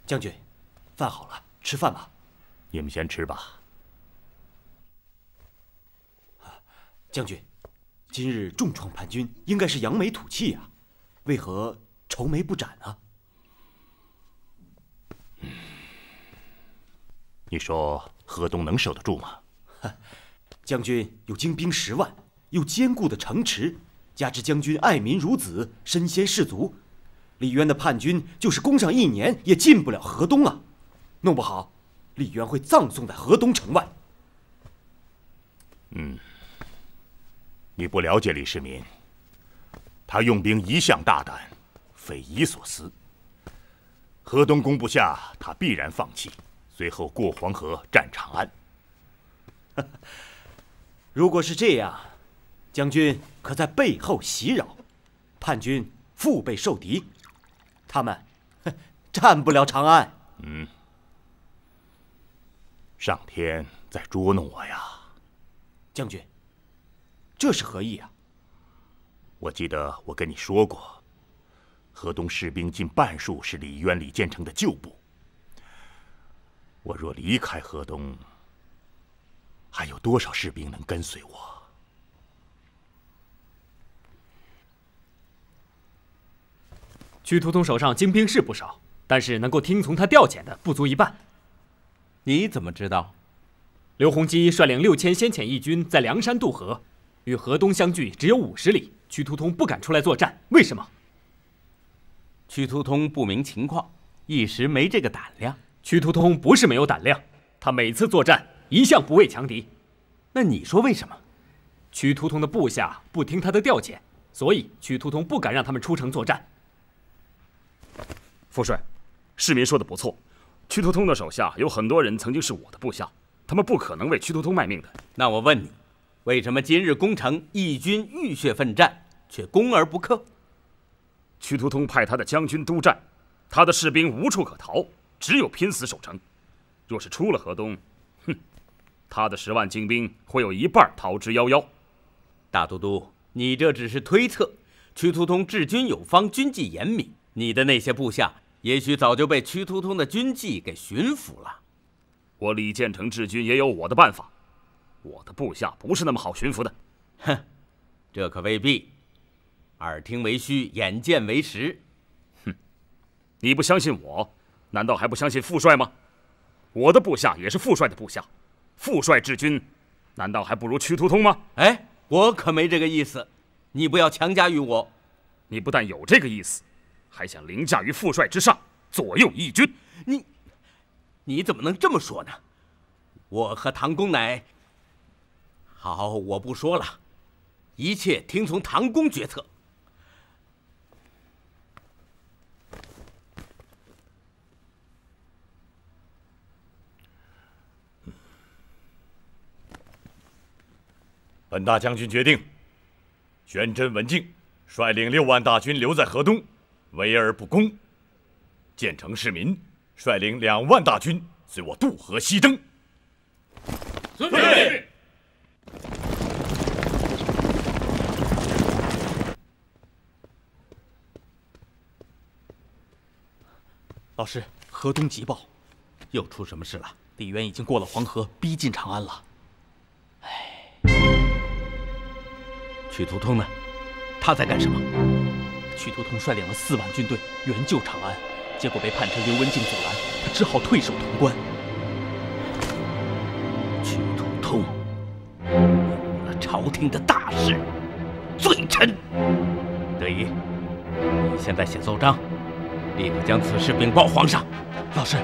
将军，饭好了，吃饭吧。 你们先吃吧。 将军，今日重创叛军，应该是扬眉吐气呀，为何愁眉不展呢？ 你说河东能守得住吗？ 将军有精兵10万，又坚固的城池，加之将军爱民如子，身先士卒，李渊的叛军就是攻上1年也进不了河东啊！弄不好，李渊会葬送在河东城外。 你不了解李世民，他用兵一向大胆，匪夷所思。河东攻不下，他必然放弃，随后过黄河占长安。 如果是这样，将军可在背后袭扰，叛军腹背受敌，他们占不了长安。 上天在捉弄我呀！ 将军，这是何意啊？ 我记得我跟你说过，河东士兵近半数是李渊、李建成的旧部。我若离开河东，还有多少士兵能跟随我？ 屈突通手上精兵是不少，但是能够听从他调遣的不足一半。 你怎么知道？ 刘弘基率领6000先遣义军在梁山渡河，与河东相距只有50里，屈突通不敢出来作战，为什么？ 屈突通不明情况，一时没这个胆量。 屈突通不是没有胆量，他每次作战一向不畏强敌。 那你说为什么？ 屈突通的部下不听他的调遣，所以屈突通不敢让他们出城作战。 副帅，市民说的不错，屈突通的手下有很多人曾经是我的部下，他们不可能为屈突通卖命的。 那我问你，为什么今日攻城，义军浴血奋战，却攻而不克？ 屈突通派他的将军督战，他的士兵无处可逃，只有拼死守城。若是出了河东，他的10万精兵会有一半逃之夭夭。 大都督，你这只是推测。屈突通治军有方，军纪严明，你的那些部下也许早就被屈突通的军纪给驯服了。 我李建成治军也有我的办法，我的部下不是那么好驯服的。 哼，这可未必。耳听为虚，眼见为实。 你不相信我，难道还不相信副帅吗？我的部下也是副帅的部下，副帅治军，难道还不如屈突通吗？ 哎，我可没这个意思，你不要强加于我。 你不但有这个意思，还想凌驾于副帅之上，左右义军。 你怎么能这么说呢？我和唐公乃……好，我不说了，一切听从唐公决策。 本大将军决定，玄真文静率领6万大军留在河东，围而不攻；建成市民率领2万大军随我渡河西征。 遵命。 老师，河东急报， 又出什么事了？ 李渊已经过了黄河，逼近长安了。 屈突通呢？他在干什么？ 屈突通率领了4万军队援救长安，结果被叛臣刘文静阻拦，他只好退守潼关。 屈突通误了朝廷的大事，罪臣。德仪，你现在写奏章，立刻将此事禀报皇上。 老师，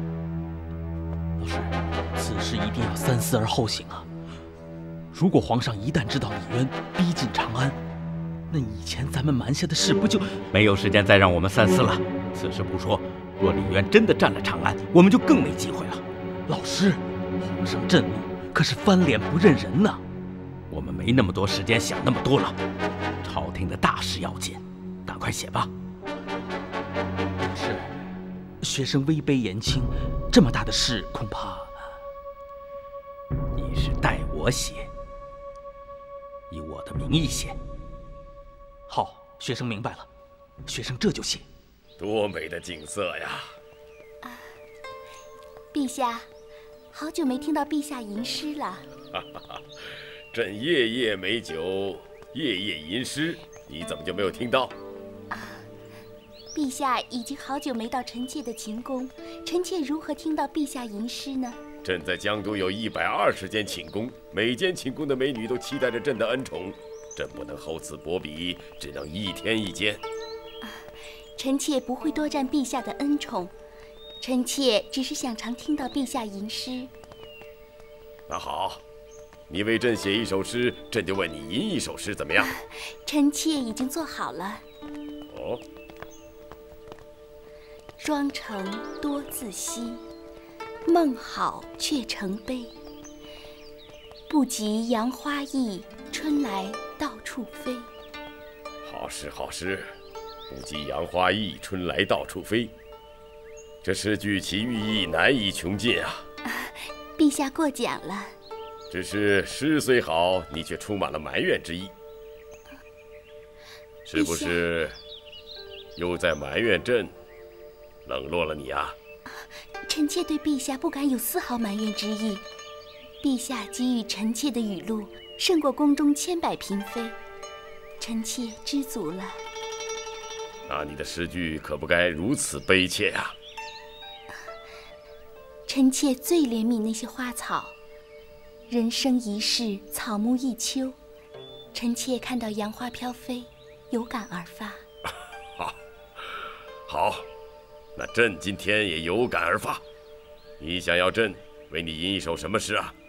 此事一定要三思而后行啊！如果皇上一旦知道李渊逼近长安，那以前咱们瞒下的事不就…… 没有时间再让我们三思了。此事不说，若李渊真的占了长安，我们就更没机会了。 老师，皇上震怒，可是翻脸不认人呐。 我们没那么多时间想那么多了，朝廷的大事要紧，赶快写吧。 是，学生位卑言轻，这么大的事恐怕…… 你是代我写，以我的名义写。 好，学生明白了，学生这就写。 多美的景色呀！ 啊， 陛下，好久没听到陛下吟诗了。 朕夜夜美酒，夜夜吟诗，你怎么就没有听到？ 陛下已经好久没到臣妾的寝宫，臣妾如何听到陛下吟诗呢？ 朕在江都有120间寝宫，每间寝宫的美女都期待着朕的恩宠，朕不能厚此薄彼，只能一天一间。 臣妾不会多占陛下的恩宠，臣妾只是想常听到陛下吟诗。 那好，你为朕写一首诗，朕就为你吟一首诗，怎么样？ 臣妾已经做好了。 哦。 妆成多自惜，梦好却成悲。不及杨花易，春来到处飞。 好诗，好诗。不及杨花易，春来到处飞。这诗句其寓意难以穷尽啊！ 陛下过奖了。 只是诗虽好，你却充满了埋怨之意，是不是又在埋怨朕冷落了你啊？ 臣妾对陛下不敢有丝毫埋怨之意。陛下给予臣妾的雨露，胜过宫中千百嫔妃，臣妾知足了。 那你的诗句可不该如此悲切啊！ 臣妾最怜悯那些花草，人生一世，草木一秋。臣妾看到杨花飘飞，有感而发。 好，那朕今天也有感而发。你想要朕为你吟一首什么诗啊？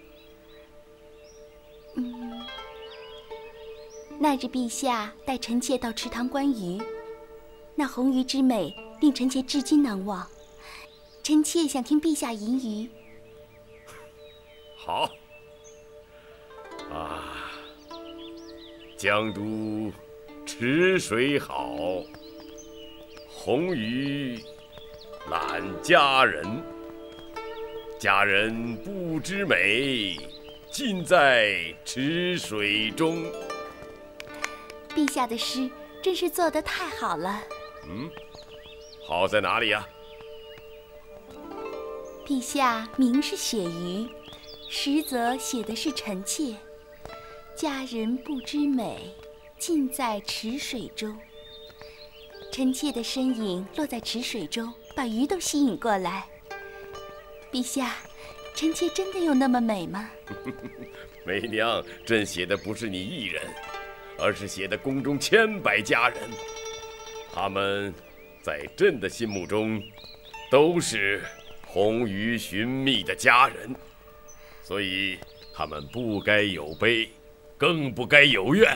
那日陛下带臣妾到池塘观鱼，那红鱼之美令臣妾至今难忘。臣妾想听陛下吟鱼。 好。江都池水好，红鱼揽佳人。佳人不知美，尽在池水中。 陛下的诗真是做得太好了。 好在哪里呀？ 陛下明是写鱼，实则写的是臣妾。佳人不知美，尽在池水中。臣妾的身影落在池水中，把鱼都吸引过来。陛下，臣妾真的有那么美吗？ 媚娘，朕写的不是你一人，而是写的宫中千百佳人，他们在朕的心目中都是红鱼寻觅的佳人，所以他们不该有悲，更不该有怨。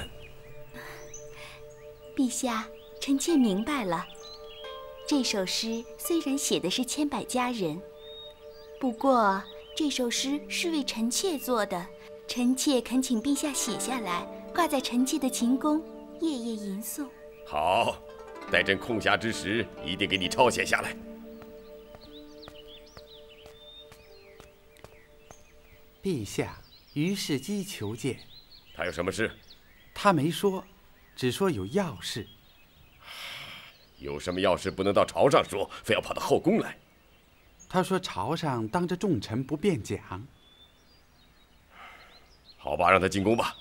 陛下，臣妾明白了。这首诗虽然写的是千百佳人，不过这首诗是为臣妾做的，臣妾恳请陛下写下来，挂在臣妾的寝宫，夜夜吟诵。 好，待朕空暇之时，一定给你抄写下来。 陛下，于世基求见。 他有什么事？ 他没说，只说有要事。 有什么要事不能到朝上说，非要跑到后宫来？ 他说朝上当着众臣不便讲。 好吧，让他进宫吧。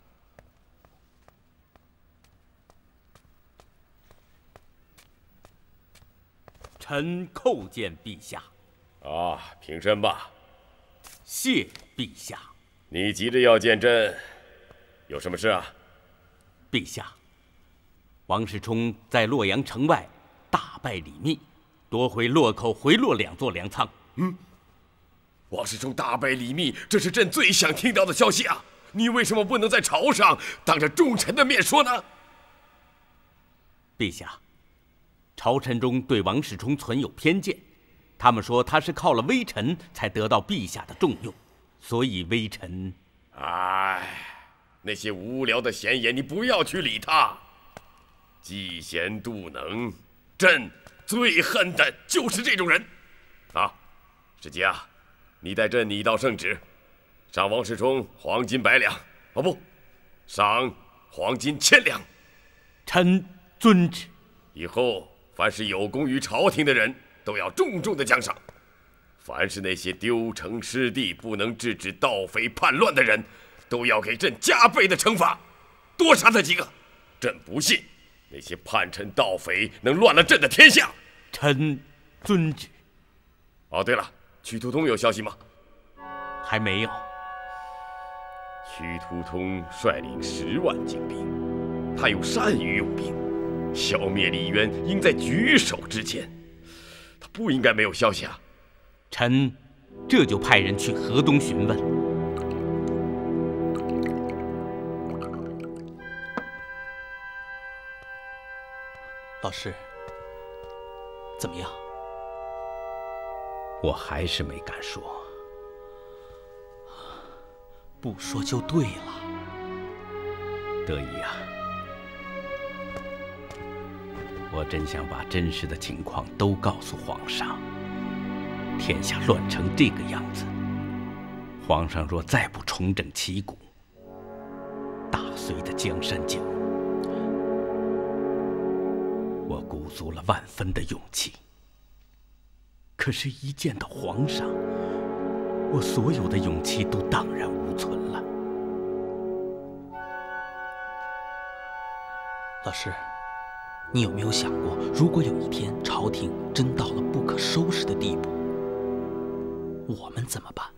臣叩见陛下。 平身吧。 谢陛下。 你急着要见朕，有什么事啊？ 陛下，王世充在洛阳城外大败李密，夺回洛口、回洛2座粮仓。 王世充大败李密，这是朕最想听到的消息啊！你为什么不能在朝上当着众臣的面说呢？ 陛下，朝臣中对王世充存有偏见，他们说他是靠了微臣才得到陛下的重用，所以微臣…… 那些无聊的闲言你不要去理他。嫉贤妒能，朕最恨的就是这种人。世基啊，你带朕拟道圣旨，赏王世充黄金100两，不，赏黄金1000两。 臣遵旨。 以后凡是有功于朝廷的人，都要重重的奖赏。 凡是那些丢城失地、不能制止盗匪叛乱的人，都要给朕加倍的惩罚，多杀他几个。朕不信那些叛臣盗匪能乱了朕的天下。 臣遵旨。 哦，对了，屈突通有消息吗？ 还没有。 屈突通率领10万精兵，他又善于用兵，消灭李渊应在举手之间，他不应该没有消息啊。 臣这就派人去河东询问。 老师，怎么样？ 我还是没敢说。 不说就对了。 得意啊！我真想把真实的情况都告诉皇上。天下乱成这个样子，皇上若再不重整旗鼓，大隋的江山脚，我鼓足了万分的勇气。可是，一见到皇上，我所有的勇气都荡然无存了。 老师，你有没有想过，如果有一天朝廷真到了不可收拾的地步，我们怎么办？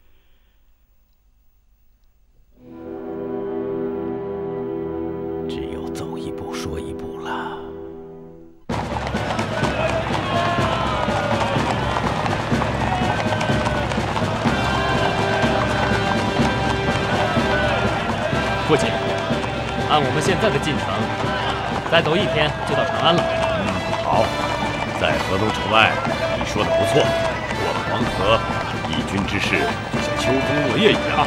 只有走一步说一步了。 父亲，按我们现在的进程，再走1天就到长安了。 好，在河东城外，你说的不错。过了黄河，义军之事就像秋风落叶一样。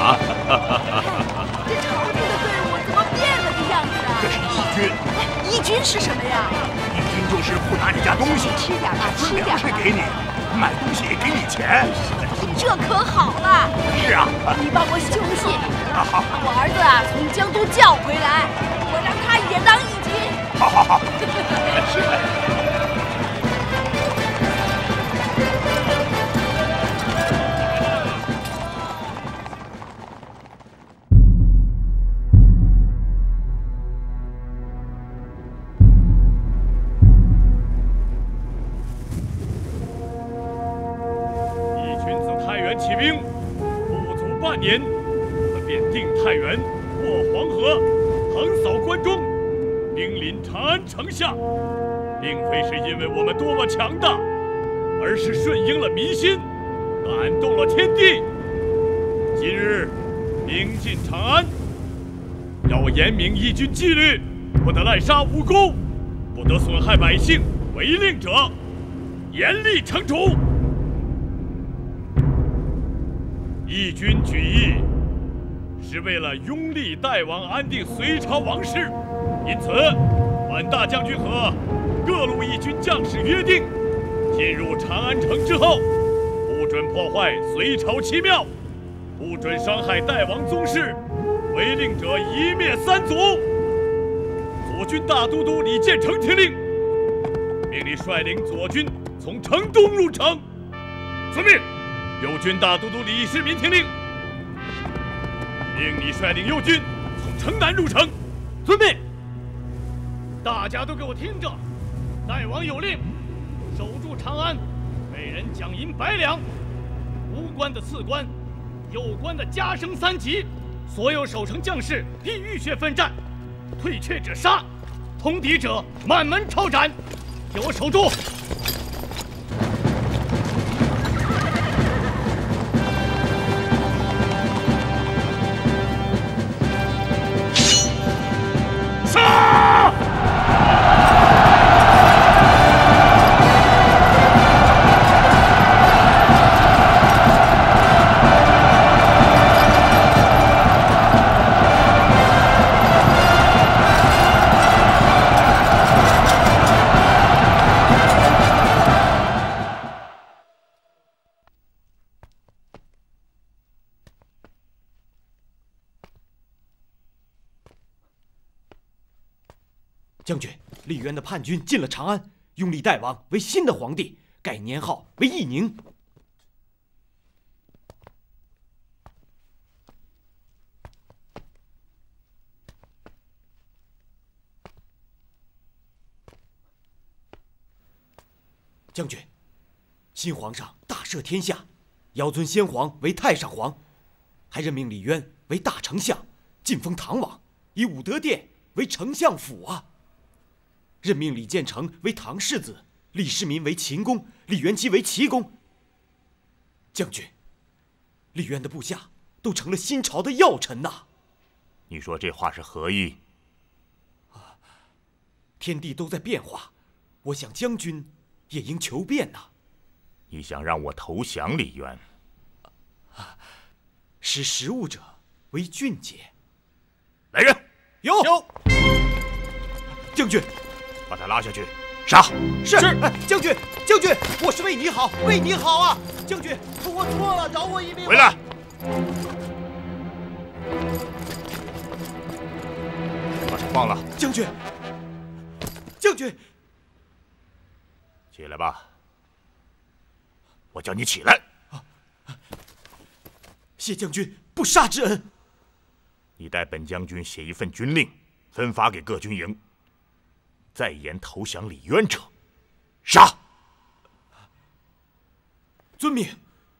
这朝廷的队伍怎么变了个样子啊？ 这是义军。 义军是什么呀？ 义军就是不拿你家东西， 吃点吧，吃点吧。 粮食给你，买东西给你钱。 这可好了。 是啊， 你帮我写封信，把我儿子啊从江都叫回来，我让他也当义军。 好。 义军自太原起兵，不足半年，我们便定太原，过黄河，横扫关中，兵临长安城下，并非是因为我们多么强大，而是顺应了民心，感动了天地。今日兵进长安，要严明义军纪律，不得滥杀无辜，不得损害百姓，违令者严厉惩处。义军举义是为了拥立代王，安定隋朝王室，因此本大将军和各路义军将士约定，进入长安城之后，不准破坏隋朝奇庙，不准伤害代王宗室，违令者一灭3族。左军大都督李建成听令，命你率领左军从城东入城。遵命。右军大都督李世民听令，命你率领右军从城南入城。 遵命。 大家都给我听着，代王有令，守住长安，每人奖银100两，无官的赐官，有官的加升3级，所有守城将士必浴血奋战，退却者杀，通敌者满门抄斩。给我守住！ 将军，李渊的叛军进了长安，拥立代王为新的皇帝，改年号为义宁。 将军，新皇上大赦天下，遥尊先皇为太上皇，还任命李渊为大丞相，晋封唐王，以武德殿为丞相府啊。任命李建成为唐世子，李世民为秦公，李元吉为齐公。将军，李渊的部下都成了新朝的要臣呐。 你说这话是何意？ 天地都在变化，我想将军也应求变呐。 你想让我投降李渊？ 识时务者为俊杰。 来人， 有。将军， 把他拉下去，杀！ 是。将军，我是为你好，为你好啊！将军，我错了，饶我一命。 回来。把他放了。 将军， 起来吧。我叫你起来。 谢将军不杀之恩。 你代本将军写一份军令，分发给各军营。再言投降李渊者，杀！ 遵命。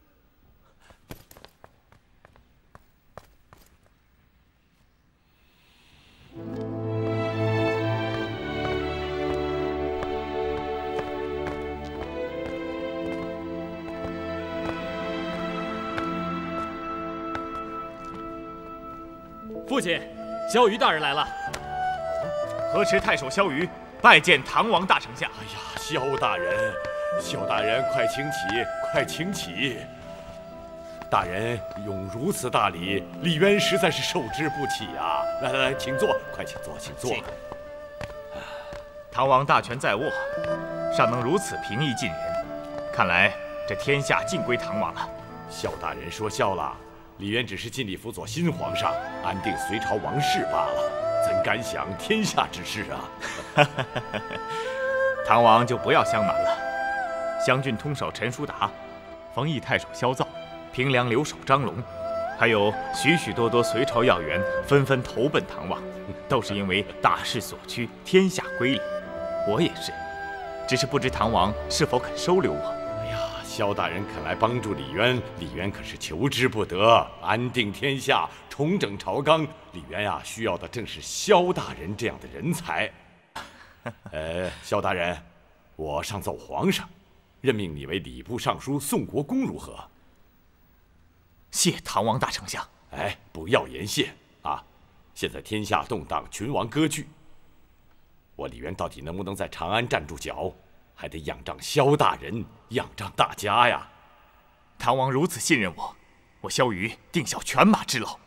父亲，萧瑜大人来了。 河池太守萧瑜拜见唐王大丞相。 哎呀，萧大人，快请起，快请起！大人用如此大礼，李渊实在是受之不起啊！来，请坐，快请坐，请坐。 唐王大权在握，尚能如此平易近人，看来这天下尽归唐王了。 萧大人说笑了。李渊只是尽力辅佐新皇上，安定隋朝王室罢了，怎敢想天下之事啊！ 唐王就不要相瞒了，襄郡通守陈叔达，冯翊太守萧造，平凉留守张龙，还有许许多多隋朝要员纷纷投奔唐王，都是因为大势所趋，天下归里。我也是，只是不知唐王是否肯收留我。 萧大人肯来帮助李渊，李渊可是求之不得。安定天下，重整朝纲，李渊呀，需要的正是萧大人这样的人才。萧大人，我上奏皇上，任命你为礼部尚书、宋国公，如何？ 谢唐王大丞相。 不要言谢啊！现在天下动荡，群王割据，我李渊到底能不能在长安站住脚？还得仰仗萧大人，仰仗大家呀！ 唐王如此信任我，我萧瑜定效犬马之劳。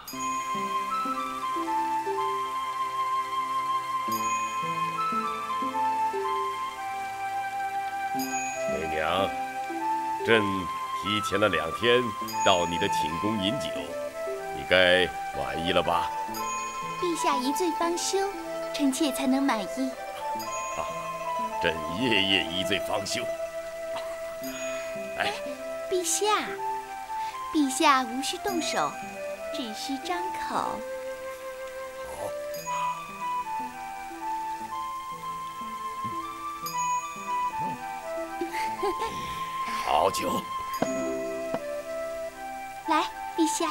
媚娘，朕提前了2天到你的寝宫饮酒，你该满意了吧？ 陛下一醉方休，臣妾才能满意。 朕夜夜一醉方休。 陛下无需动手，只需张口。 好酒。 来，陛下。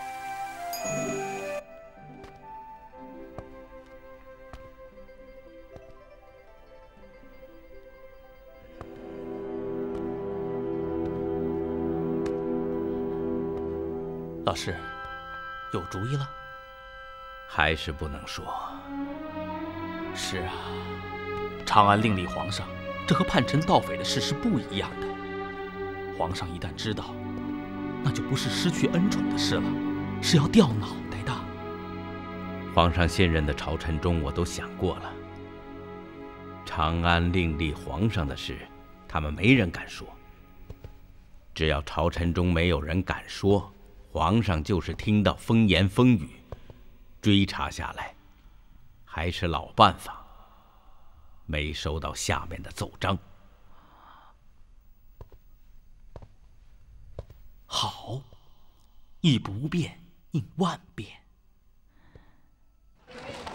老师，有主意了？ 还是不能说。 是啊，长安另立皇上，这和叛臣盗匪的事是不一样的。皇上一旦知道，那就不是失去恩宠的事了，是要掉脑袋的。 皇上现任的朝臣中，我都想过了。长安另立皇上的事，他们没人敢说。只要朝臣中没有人敢说，皇上就是听到风言风语，追查下来，还是老办法，没收到下面的奏章。 好，一不变应万变。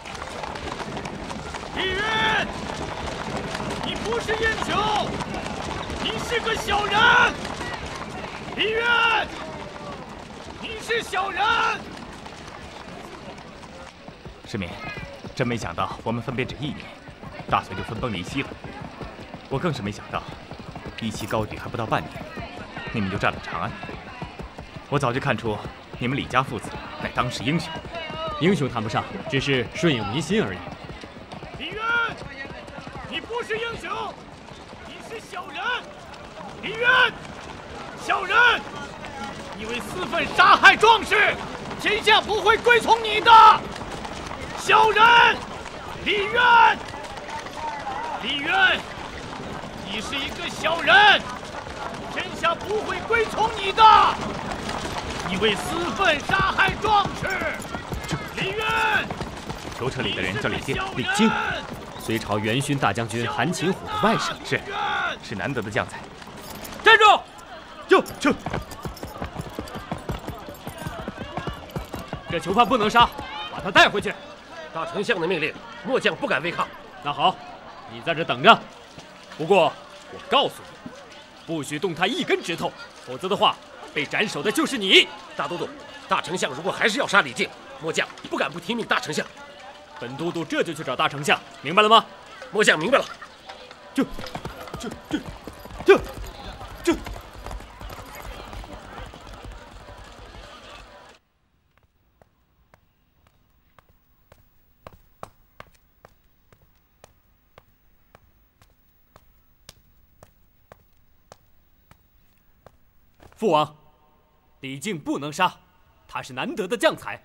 李渊，你不是英雄， 是个小人！李渊，你是小人！ 世民，真没想到我们分别只1年，大隋就分崩离析了。我更是没想到，一齐高举还不到半年，你们就占了长安。我早就看出你们李家父子乃当世英雄， 英雄谈不上，只是顺应民心而已。 李渊，你不是英雄，你是小人！李渊，小人！你为私愤杀害壮士，天下不会归从你的！小人，李渊，李渊，你是一个小人，天下不会归从你的！你为私愤杀害壮士，李渊。 囚车里的人叫李靖。 李靖，隋朝元勋大将军韩擒虎的外甥， 是难得的将才。 站住！ 就。 这囚犯不能杀，把他带回去。 大丞相的命令，末将不敢违抗。 那好，你在这等着。不过我告诉你，不许动他一根指头，否则的话，被斩首的就是你。 大都督，大丞相如果还是要杀李靖，末将不敢不听命大丞相。 本都督这就去找大丞相，明白了吗？ 末将明白了。 这。 父王，李靖不能杀，他是难得的将才。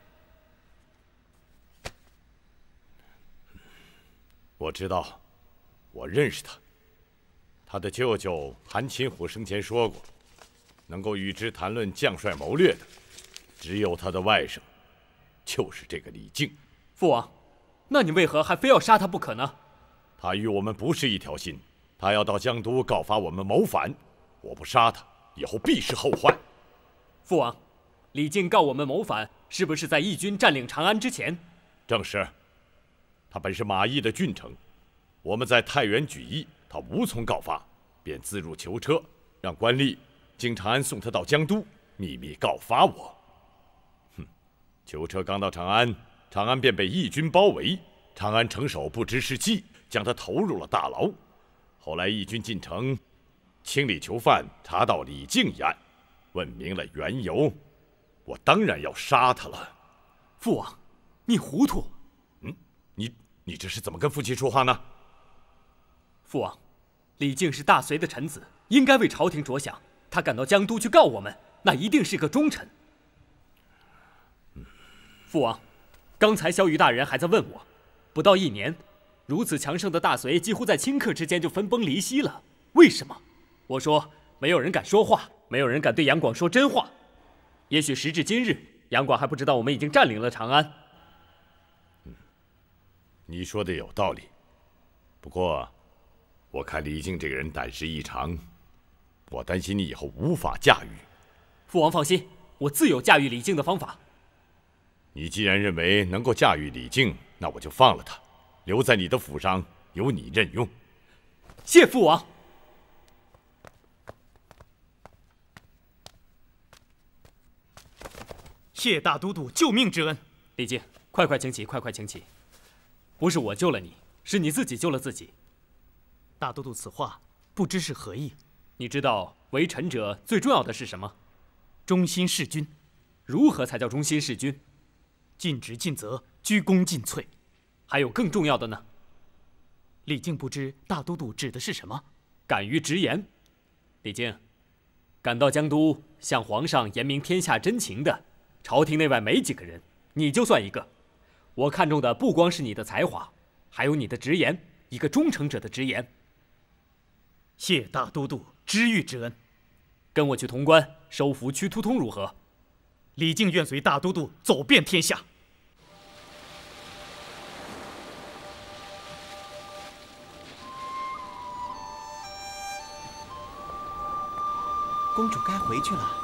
我知道，我认识他。他的舅舅韩擒虎生前说过，能够与之谈论将帅谋略的，只有他的外甥，就是这个李靖。 父王，那你为何还非要杀他不可呢？ 他与我们不是一条心，他要到江都告发我们谋反，我不杀他，以后必是后患。 父王，李靖告我们谋反，是不是在义军占领长安之前？ 正是。他本是马邑的郡丞，我们在太原举义，他无从告发，便自入囚车，让官吏经长安送他到江都，秘密告发我。囚车刚到长安，长安便被义军包围，长安城守不知是计，将他投入了大牢。后来义军进城，清理囚犯，查到李靖一案，问明了缘由，我当然要杀他了。 父王，你糊涂。 你这是怎么跟父亲说话呢？ 父王，李靖是大隋的臣子，应该为朝廷着想。他赶到江都去告我们，那一定是个忠臣。父王，刚才萧瑜大人还在问我，不到1年，如此强盛的大隋几乎在顷刻之间就分崩离析了，为什么？我说没有人敢说话，没有人敢对杨广说真话。也许时至今日，杨广还不知道我们已经占领了长安。 你说的有道理，不过，我看李靖这个人胆识异常，我担心你以后无法驾驭。 父王放心，我自有驾驭李靖的方法。 你既然认为能够驾驭李靖，那我就放了他，留在你的府上，由你任用。 谢父王。 谢大都督救命之恩。 李靖，快请起，快请起。不是我救了你，是你自己救了自己。 大都督此话不知是何意？ 你知道为臣者最重要的是什么？ 忠心事君。 如何才叫忠心事君？ 尽职尽责，居功尽瘁。 还有更重要的呢？ 李靖不知大都督指的是什么？ 敢于直言。李靖，赶到江都向皇上言明天下真情的，朝廷内外没几个人，你就算一个。我看中的不光是你的才华，还有你的直言，一个忠诚者的直言。 谢大都督知遇之恩。 跟我去潼关收服屈突通如何？ 李靖愿随大都督走遍天下。 公主该回去了。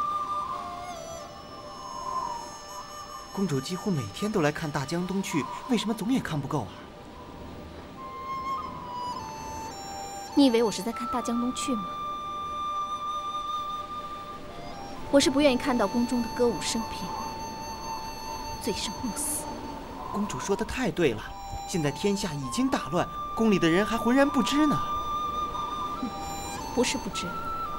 公主几乎每天都来看大江东去，为什么总也看不够啊？ 你以为我是在看大江东去吗？ 我是不愿意看到宫中的歌舞升平，醉生梦死。 公主说的太对了，现在天下已经大乱，宫里的人还浑然不知呢。 不是不知，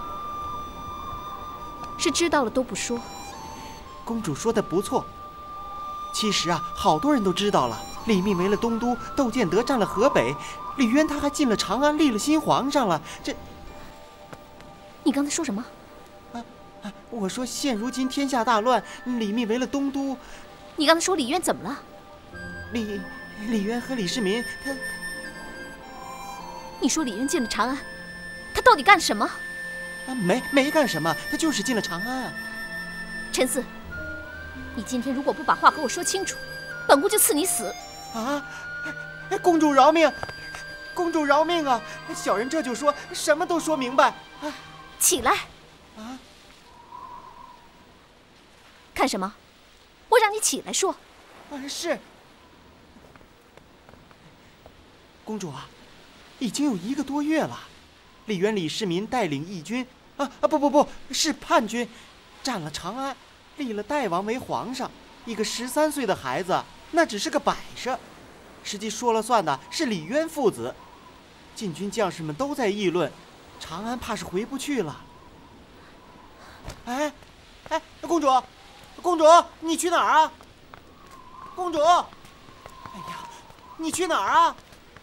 是知道了都不说。 公主说的不错。其实啊，好多人都知道了，李密为了东都，窦建德占了河北，李渊他还进了长安，立了新皇上了。这， 你刚才说什么？ 我说现如今天下大乱，李密为了东都。 你刚才说李渊怎么了？ 李渊和李世民他…… 你说李渊进了长安，他到底干什么？ 没干什么，他就是进了长安。 陈四，你今天如果不把话和我说清楚，本宫就赐你死！ 啊！公主饶命！公主饶命啊！小人这就说，什么都说明白。 起来！ 啊！ 看什么？我让你起来说。 是。公主啊，已经有1个多月了，李渊、李世民带领义军不，是叛军，占了长安，立了代王为皇上。一个13岁的孩子，那只是个摆设，实际说了算的是李渊父子。禁军将士们都在议论，长安怕是回不去了。哎，公主，你去哪儿啊？公主，哎呀，你去哪儿啊？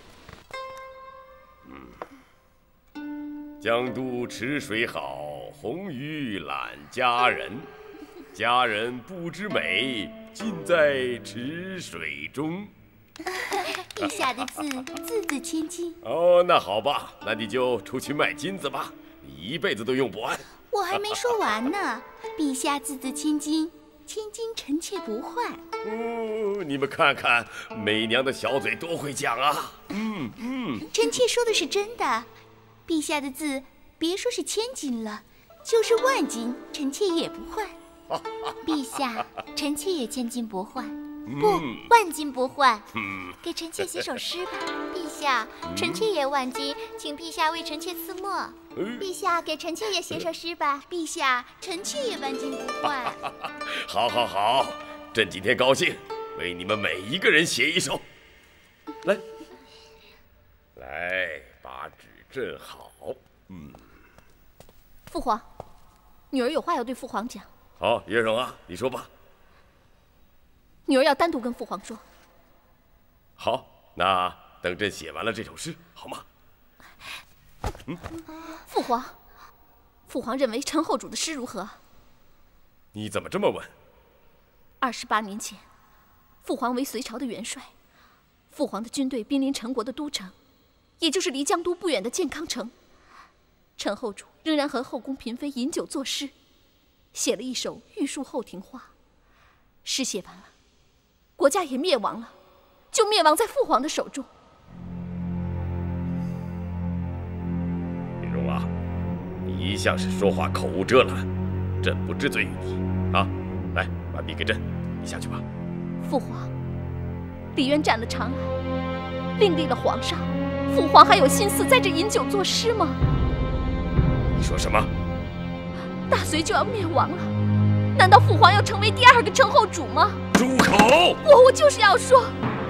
江都池水好，红鱼揽佳人。佳人不知美，尽在池水中。 陛下的字字千金。 哦，那好吧，那你就出去卖金子吧，你一辈子都用不完。 我还没说完呢。陛下字字千金，千金臣妾不换。 你们看看媚娘的小嘴多会讲啊！ 臣妾说的是真的。陛下的字，别说是千金了，就是万金，臣妾也不换。陛下，臣妾也千金不换，不，万金不换。给臣妾写首诗吧。陛下，臣妾也万金，请陛下为臣妾赐墨。陛下，给臣妾也写首诗吧。陛下，臣妾也万金不换。 好，朕今天高兴，为你们每一个人写一首。来，把纸正好。 父皇，女儿有话要对父皇讲。 好，叶荣啊，你说吧。 女儿要单独跟父皇说。 好，那等朕写完了这首诗，好吗？ 父皇认为陈后主的诗如何？ 你怎么这么问 ？28年前，父皇为隋朝的元帅，父皇的军队兵临陈国的都城，也就是离江都不远的建康城。陈后主仍然和后宫嫔妃饮酒作诗，写了一首《玉树后庭花》。诗写完了，国家也灭亡了，就灭亡在父皇的手中。 云荣啊，你一向是说话口无遮拦，朕不知罪于你啊！来，把笔给朕，你下去吧。 父皇，李渊占了长安，另立了皇上，父皇还有心思在这饮酒作诗吗？ 你说什么？ 大隋就要灭亡了，难道父皇要成为第2个陈后主吗？ 住口！ 我就是要说，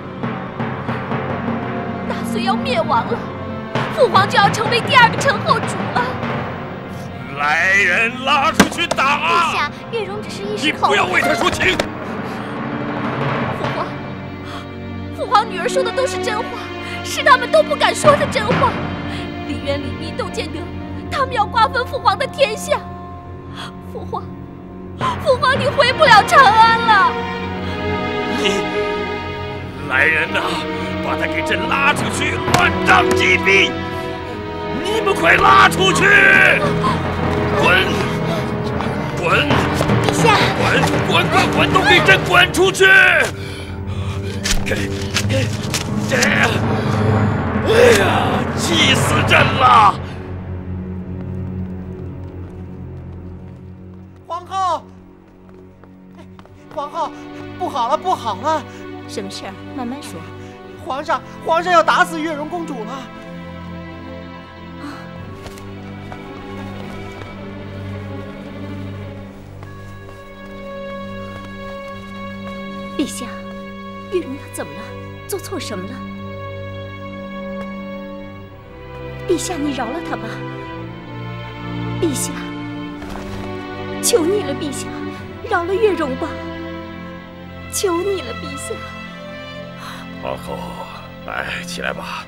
大隋要灭亡了，父皇就要成为第2个陈后主了。 来人，拉出去打！ 陛下，月容只是一时口。 你不要为他说情。 父皇，女儿说的都是真话，是他们都不敢说的真话。李渊、李密、窦建德，他们要瓜分父皇的天下。父皇，你回不了长安了。 来人呐，把他给朕拉出去，乱杖击毙！你们快拉出去！滚！ 陛下！ 滚！都给朕滚出去！哎呀，气死朕了！ 皇后，不好了！ 什么事儿？慢慢说。 皇上要打死月容公主了！ 陛下，月容他怎么了？做错什么了？陛下，你饶了他吧！陛下，求你了，陛下，饶了月容吧！求你了，陛下。 皇后，来，起来吧。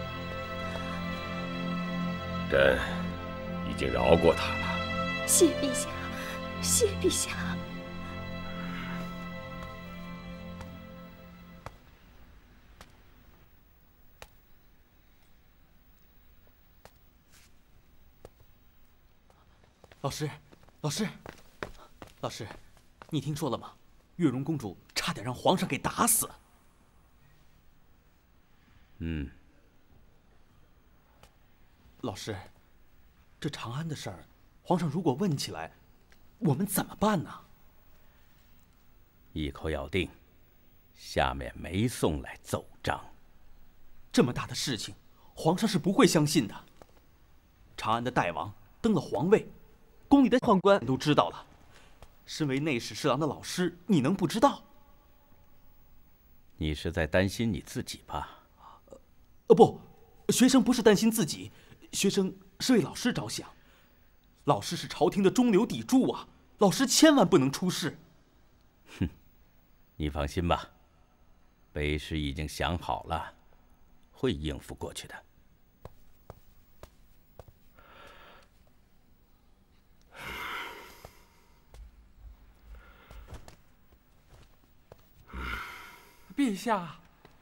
朕已经饶过他了。 谢陛下，谢陛下。 老师，老师，你听说了吗？月容公主差点让皇上给打死。老师，这长安的事儿，皇上如果问起来，我们怎么办呢？ 一口咬定，下面没送来奏章。 这么大的事情，皇上是不会相信的。长安的代王登了皇位，宫里的宦官都知道了。身为内史侍郎的老师，你能不知道？ 你是在担心你自己吧？ 不，学生不是担心自己，学生是为老师着想。老师是朝廷的中流砥柱啊，老师千万不能出事。 哼，你放心吧，卑师已经想好了，会应付过去的。 陛下，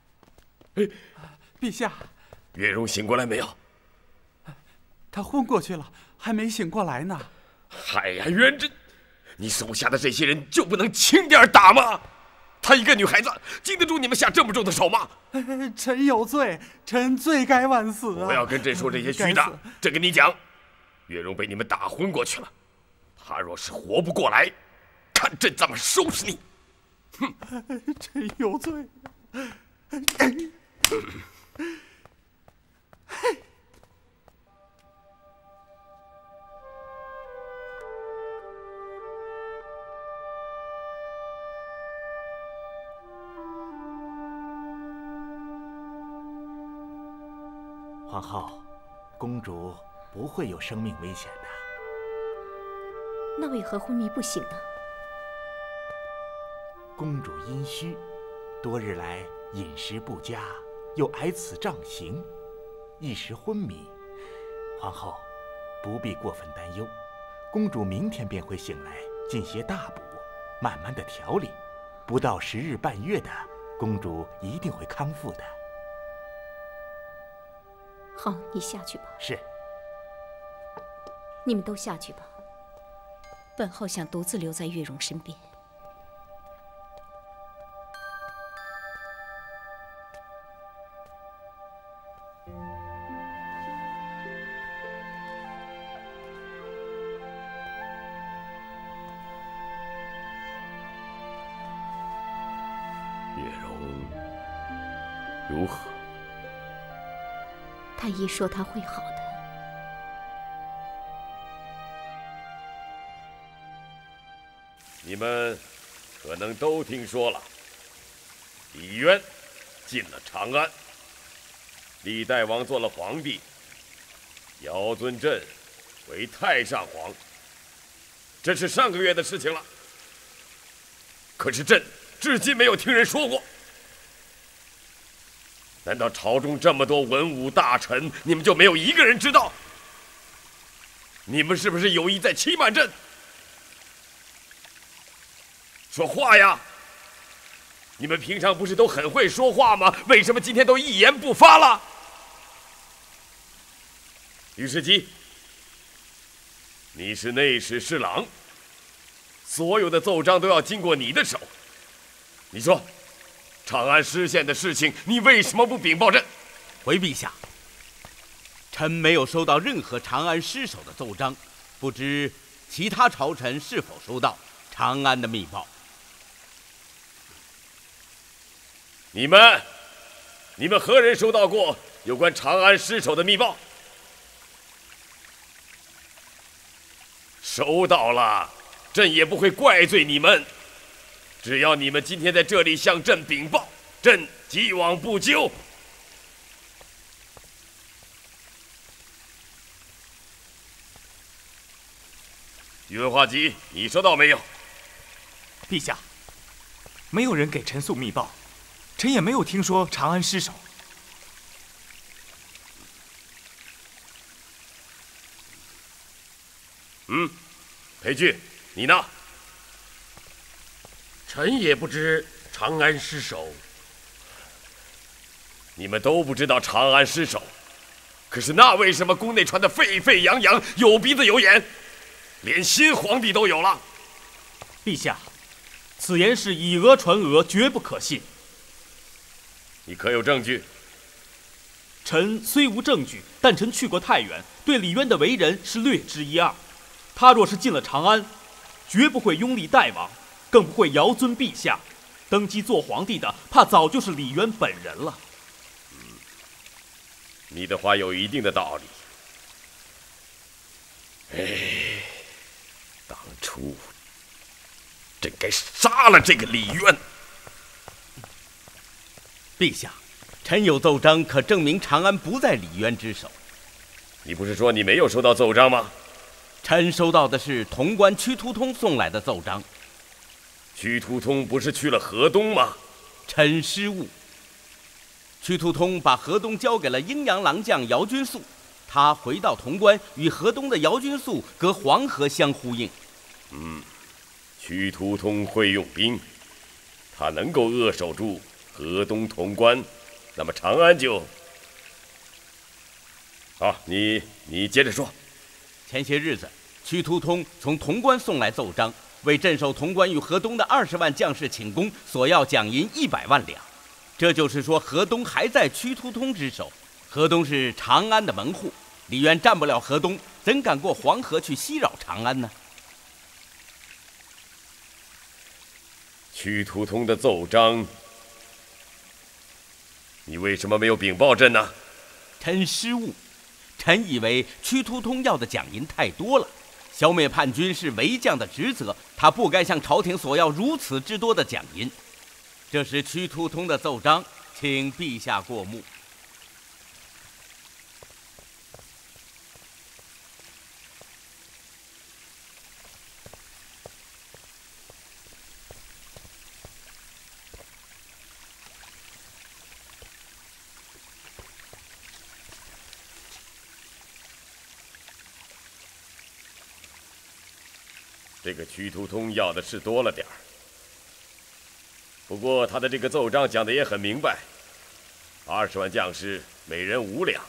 陛下， 月容醒过来没有？ 他昏过去了，还没醒过来呢。 嗨呀，元贞，你手下的这些人就不能轻点打吗？她一个女孩子，经得住你们下这么重的手吗？ 臣有罪，臣罪该万死啊！ 不要跟朕说这些虚的。朕跟你讲，月容被你们打昏过去了，她若是活不过来，看朕怎么收拾你！哼， 臣有罪。 皇后，公主不会有生命危险的。 那为何昏迷不醒呢？ 公主阴虚，多日来饮食不佳，又挨此杖刑，一时昏迷。皇后不必过分担忧，公主明天便会醒来，进些大补，慢慢的调理，不到10日半月的，公主一定会康复的。 好，你下去吧。 是。 你们都下去吧。本后想独自留在月容身边。 月容如何？ 太医说他会好的。 你们可能都听说了，李渊进了长安，历代王做了皇帝，尧尊朕为太上皇，这是上个月的事情了。可是朕至今没有听人说过。难道朝中这么多文武大臣，你们就没有一个人知道？你们是不是有意在欺瞒朕？说话呀！你们平常不是都很会说话吗？为什么今天都一言不发了？于世基，你是内史侍郎，所有的奏章都要经过你的手。你说，长安失陷的事情，你为什么不禀报朕？ 回陛下，臣没有收到任何长安失守的奏章，不知其他朝臣是否收到长安的密报。 你们何人收到过有关长安失守的密报？收到了，朕也不会怪罪你们。 只要你们今天在这里向朕禀报，朕既往不咎。宇文化及，你收到没有？ 陛下，没有人给臣送密报，臣也没有听说长安失守。 裴俊，你呢？ 臣也不知长安失守。 你们都不知道长安失守，可是那为什么宫内传得沸沸扬扬，有鼻子有眼，连新皇帝都有了？ 陛下，此言是以讹传讹，绝不可信。 你可有证据？ 臣虽无证据，但臣去过太原，对李渊的为人是略知一二。他若是进了长安，绝不会拥立代王，更不会遥尊陛下。登基做皇帝的，怕早就是李渊本人了。 你的话有一定的道理。当初朕该杀了这个李渊。 陛下，臣有奏章可证明长安不在李渊之手。 你不是说你没有收到奏章吗？ 臣收到的是潼关屈突通送来的奏章。 屈突通不是去了河东吗？ 臣失误。屈突通把河东交给了阴阳郎将姚君素，他回到潼关，与河东的姚君素隔黄河相呼应。 屈突通会用兵，他能够扼守住河东潼关，那么长安就……好，你接着说。 前些日子，屈突通从潼关送来奏章，为镇守潼关与河东的20万将士请功，索要奖银100万两。这就是说，河东还在屈突通之手。河东是长安的门户，李渊占不了河东，怎敢过黄河去袭扰长安呢？ 屈突通的奏章，你为什么没有禀报朕呢？ 臣失误。臣以为屈突通要的奖银太多了，消灭叛军是为将的职责，他不该向朝廷索要如此之多的奖银。这是屈突通的奏章，请陛下过目。 这个屈突通要的是多了点儿，不过他的这个奏章讲的也很明白，20万将士，每人5两，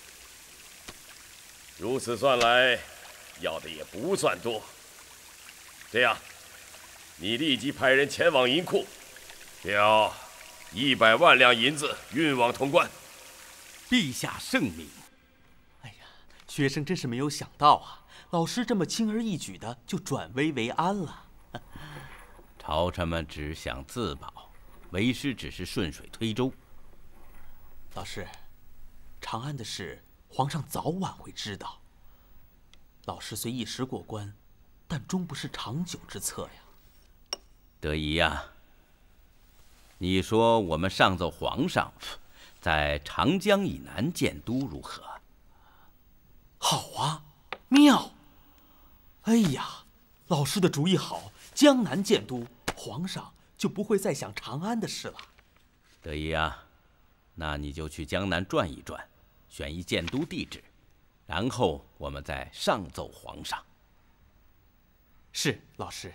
如此算来，要的也不算多。这样，你立即派人前往银库，调100万两银子运往潼关。 陛下圣明。 哎呀，学生真是没有想到啊！老师这么轻而易举的就转危为安了。 朝臣们只想自保，为师只是顺水推舟。 老师，长安的事，皇上早晚会知道。老师虽一时过关，但终不是长久之策呀。 德仪呀，你说我们上奏皇上，在长江以南建都如何？ 好啊，妙！哎呀，老师的主意好，江南建都，皇上就不会再想长安的事了。 德仪啊，那你就去江南转一转，选一建都地址，然后我们再上奏皇上。 是，老师。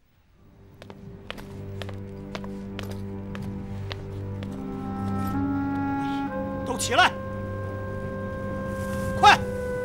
都起来，快！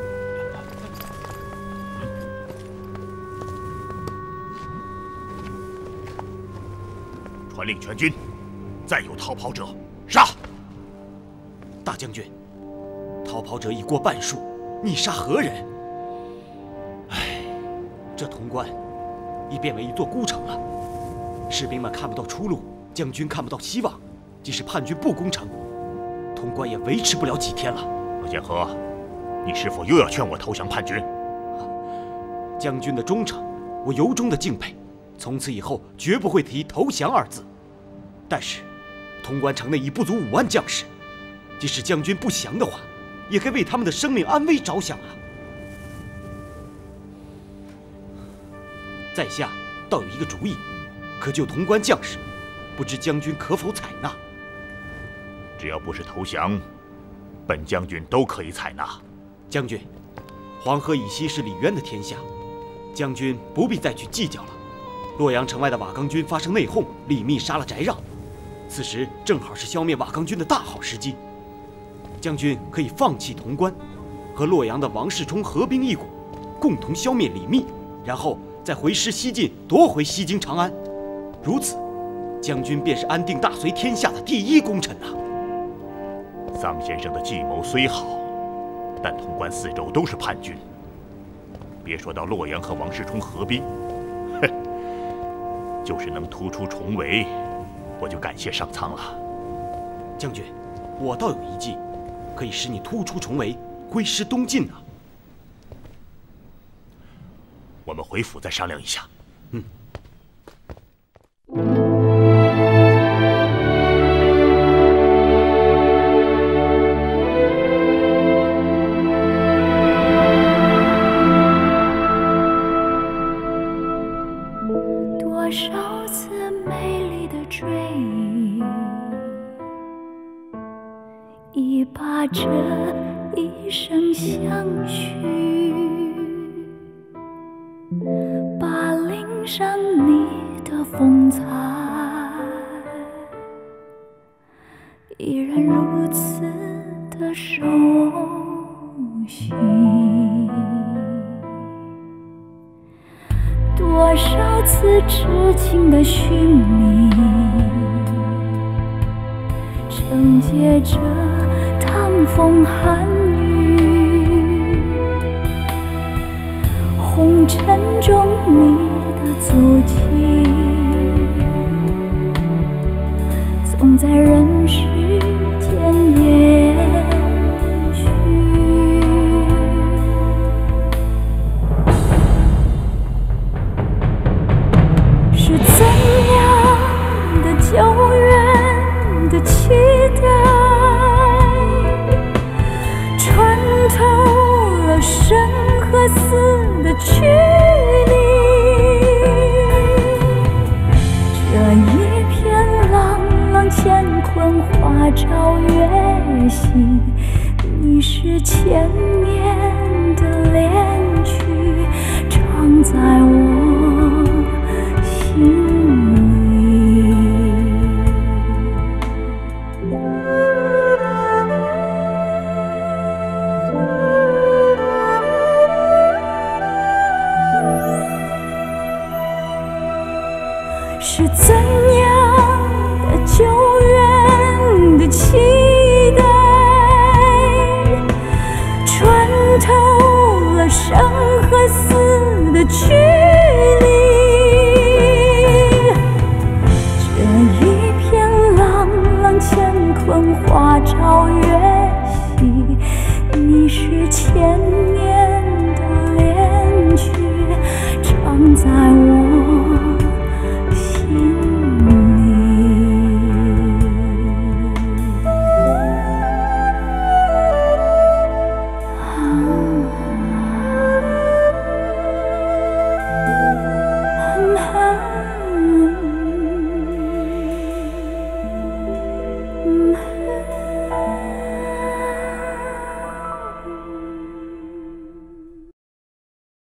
传令全军，再有逃跑者，杀！ 大将军，逃跑者已过半数，你杀何人？唉，这潼关已变为一座孤城了，士兵们看不到出路，将军看不到希望。即使叛军不攻城，潼关也维持不了几天了。 陆建和，你是否又要劝我投降叛军？ 将军的忠诚，我由衷的敬佩。 从此以后绝不会提投降二字。但是，潼关城内已不足5万将士，即使将军不降的话，也该为他们的生命安危着想啊！在下倒有一个主意，可救潼关将士，不知将军可否采纳？ 只要不是投降，本将军都可以采纳。 将军，黄河以西是李渊的天下，将军不必再去计较了。洛阳城外的瓦岗军发生内讧，李密杀了翟让，此时正好是消灭瓦岗军的大好时机。将军可以放弃潼关，和洛阳的王世充合兵一股，共同消灭李密，然后再回师西进，夺回西京长安。如此，将军便是安定大隋天下的第一功臣啊！ 臧先生的计谋虽好，但潼关四周都是叛军，别说到洛阳和王世充合兵，就是能突出重围，我就感谢上苍了。 将军，我倒有一计，可以使你突出重围，挥师东进啊！ 我们回府再商量一下。 嗯。 多少次美丽的追忆，已把这一生相许。把领上你的风采，依然如此的熟悉。多少次痴情的寻觅，承接着唐风寒雨，红尘中你的足迹，总在人世间延续。是怎样的久远的期待，穿透了生和死的距离。这一片朗朗乾坤花朝月夕，你是千年的恋曲，唱在我心是怎样的久远的期待，穿透了生和死的距离。这一片朗朗乾坤花朝月夕，你是千